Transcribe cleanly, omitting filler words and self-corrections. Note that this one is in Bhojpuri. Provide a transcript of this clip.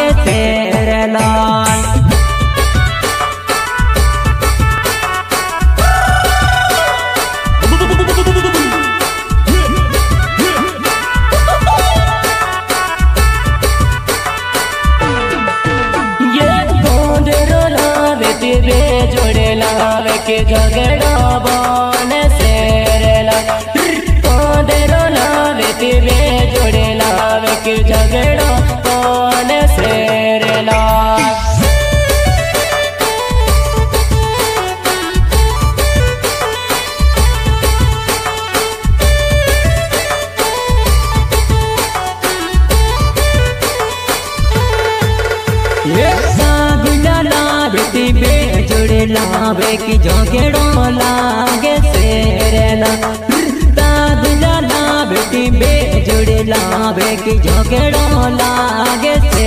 तेरे लाल। जोड़े लावे के झगड़ा बने सेरेला कोंदेरो लावे तेरे जोड़े लावे के झगड़ा बने सेरेला। जोड़े लावे की झगड़ो लागे सेरेला दाद लावे बेटी बे जोड़े लावे की झगड़ो लागे।